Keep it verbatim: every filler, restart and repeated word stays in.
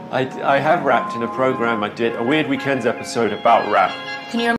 I, I have rapped in a program I did, a Weird Weekends episode about rap. Can you